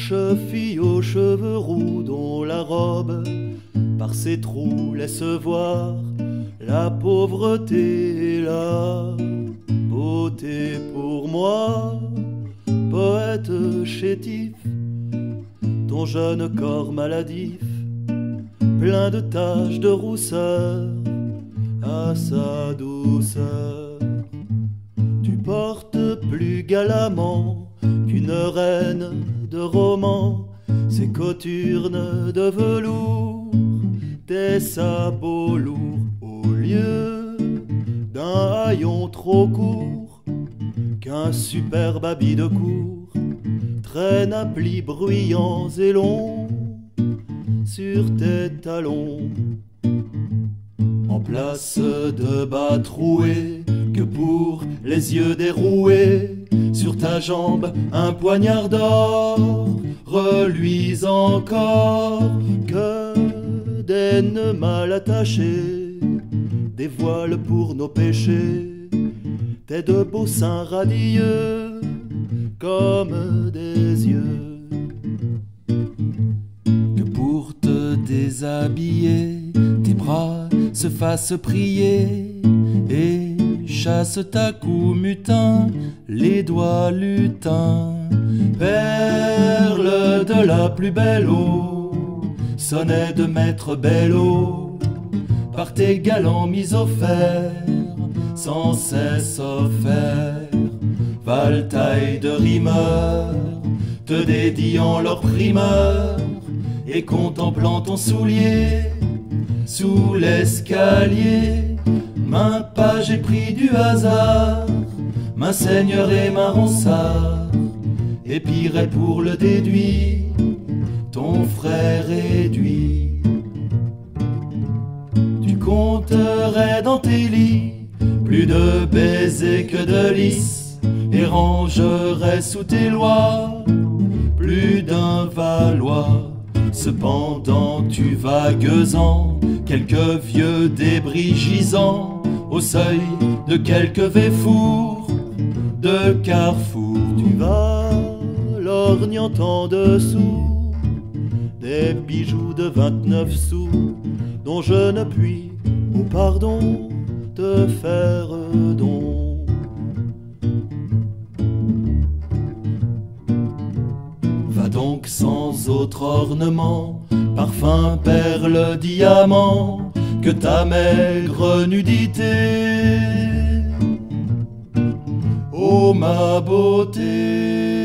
blanche fille aux cheveux roux, dont la robe par ses trous laisse voir la pauvreté et la beauté. Pour moi, poète chétif, ton jeune corps maladif, plein de taches de rousseur, à sa douceur. Tu portes plus galamment qu'une reine de roman ces cothurnes de velours, tes sabots lourds, au lieu d'un haillon trop court qu'un superbe habit de cour traîne à plis bruyants et longs sur tes talons. En place de bas troués, que pour les yeux déroués, sur ta jambe un poignard d'or reluise encore, que des nœuds mal attachés dévoilent pour nos péchés tes deux beaux seins radieux comme des yeux. Que pour te déshabiller, tes bras se fassent prier et chasse ta cou mutin, les doigts lutins. Perle de la plus belle eau, sonnet de maître Bello, par tes galants mis au fer, sans cesse offert. Valtaille de rimeurs, te dédiant leur primeur, et contemplant ton soulier sous l'escalier. Main page et pris du hasard, main seigneur et main ronsard, et pirait pour le déduit ton frère réduit. Tu compterais dans tes lits plus de baisers que de lys, et rangerais sous tes lois plus d'un Valois. Cependant tu vagues-en quelques vieux débris gisant au seuil de quelques véfours de carrefour. Tu vas lorgnant en dessous des bijoux de 29 sous, dont je ne puis, au pardon, te faire don. Va donc sans autre ornement, parfum, perle, diamant, que ta maigre nudité. Ô ma beauté,